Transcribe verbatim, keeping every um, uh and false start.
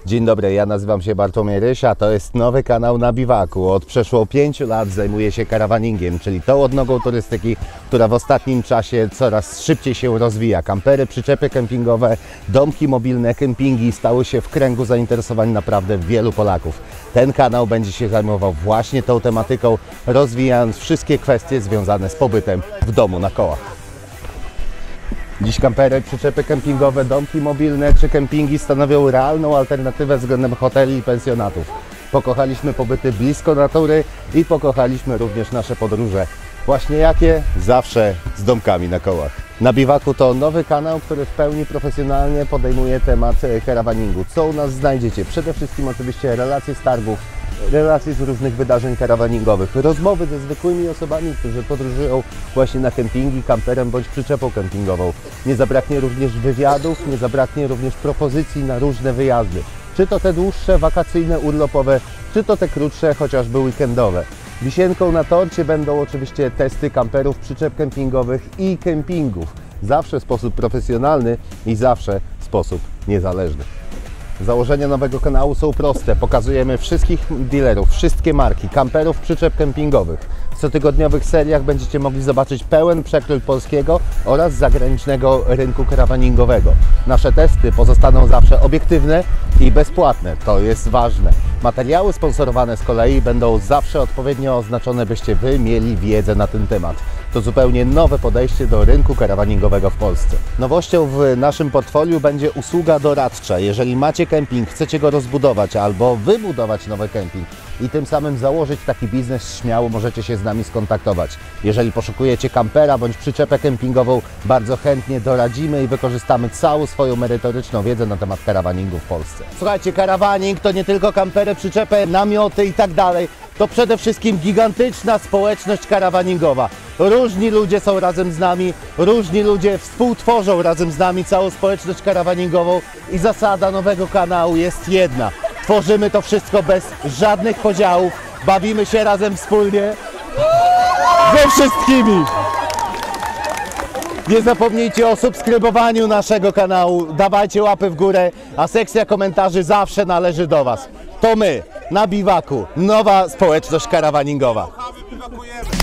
Dzień dobry, ja nazywam się Bartłomiej Ryś, a to jest nowy kanał na Biwaku. Od przeszło pięciu lat zajmuję się karawaningiem, czyli tą odnogą turystyki, która w ostatnim czasie coraz szybciej się rozwija. Kampery, przyczepy kempingowe, domki mobilne, kempingi stały się w kręgu zainteresowań naprawdę wielu Polaków. Ten kanał będzie się zajmował właśnie tą tematyką, rozwijając wszystkie kwestie związane z pobytem w domu na kołach. Dziś kampery, przyczepy kempingowe, domki mobilne czy kempingi stanowią realną alternatywę względem hoteli i pensjonatów. Pokochaliśmy pobyty blisko natury i pokochaliśmy również nasze podróże. Właśnie jakie? Zawsze z domkami na kołach. Na Biwaku to nowy kanał, który w pełni profesjonalnie podejmuje temat karawaningu. Co u nas znajdziecie? Przede wszystkim oczywiście relacje z targów, relacje z różnych wydarzeń karawaningowych, rozmowy ze zwykłymi osobami, którzy podróżują właśnie na kempingi, kamperem bądź przyczepą kempingową. Nie zabraknie również wywiadów, nie zabraknie również propozycji na różne wyjazdy. Czy to te dłuższe, wakacyjne, urlopowe, czy to te krótsze, chociażby weekendowe. Wisienką na torcie będą oczywiście testy kamperów, przyczep kempingowych i kempingów. Zawsze w sposób profesjonalny i zawsze w sposób niezależny. Założenia nowego kanału są proste. Pokazujemy wszystkich dealerów, wszystkie marki kamperów, przyczep kempingowych. W cotygodniowych seriach będziecie mogli zobaczyć pełen przekrój polskiego oraz zagranicznego rynku karawaningowego. Nasze testy pozostaną zawsze obiektywne i bezpłatne. To jest ważne. Materiały sponsorowane z kolei będą zawsze odpowiednio oznaczone, byście Wy mieli wiedzę na ten temat. To zupełnie nowe podejście do rynku karawaningowego w Polsce. Nowością w naszym portfoliu będzie usługa doradcza. Jeżeli macie kemping, chcecie go rozbudować albo wybudować nowy kemping i tym samym założyć taki biznes, śmiało możecie się z nami skontaktować. Jeżeli poszukujecie kampera bądź przyczepę kempingową, bardzo chętnie doradzimy i wykorzystamy całą swoją merytoryczną wiedzę na temat karawaningu w Polsce. Słuchajcie, karawaning to nie tylko kampery, przyczepy, namioty i tak dalej. To przede wszystkim gigantyczna społeczność karawaningowa. Różni ludzie są razem z nami, różni ludzie współtworzą razem z nami całą społeczność karawaningową i zasada nowego kanału jest jedna. Tworzymy to wszystko bez żadnych podziałów, bawimy się razem wspólnie ze wszystkimi. Nie zapomnijcie o subskrybowaniu naszego kanału, dawajcie łapy w górę, a sekcja komentarzy zawsze należy do Was. To my, na Biwaku, nowa społeczność karawaningowa.